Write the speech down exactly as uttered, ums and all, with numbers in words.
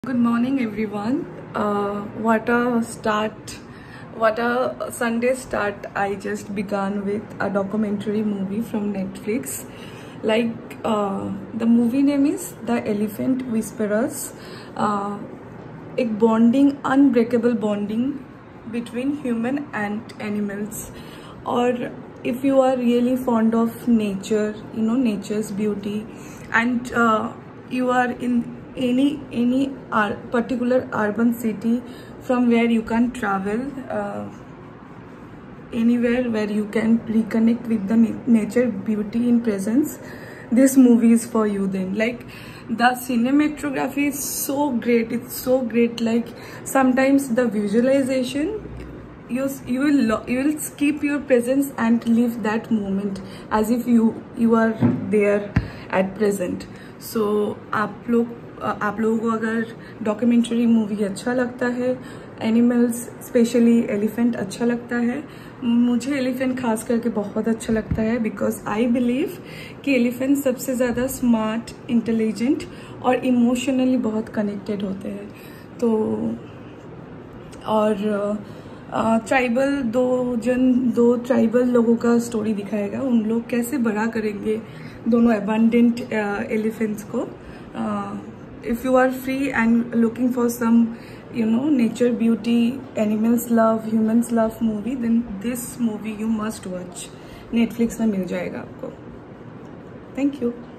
Good morning, everyone. Uh, what a start! What a Sunday start! I just began with a documentary movie from Netflix. Like uh, the movie name is The Elephant Whisperers. Uh, एक bonding, unbreakable bonding between human and animals. Or if you are really fond of nature, you know nature's beauty, and uh, you are in any any uh, particular urban city from where you can travel uh, anywhere where you can reconnect with the na nature beauty in presence, this movie is for you. Then, like, the cinematography is so great, it's so great. Like, sometimes the visualization, you you will you will skip your presence and live that moment as if you you are there at present. So आप लोग आप लोगों को अगर documentary movie अच्छा लगता है, animals specially elephant अच्छा लगता है, मुझे एलिफेंट खास करके बहुत अच्छा लगता है, बिकॉज आई बिलीव कि एलिफेंट सबसे ज़्यादा स्मार्ट, इंटेलिजेंट और इमोशनली बहुत कनेक्टेड होते हैं. तो और ट्राइबल uh, दो जन दो ट्राइबल लोगों का स्टोरी दिखाएगा. उन लोग कैसे बड़ा करेंगे दोनों एबंडेंट एलिफेंट्स को. If you are free and looking for some, you know, nature beauty, animals love, humans love movie, then this movie you must watch. Netflix में मिल जाएगा आपको. Thank you.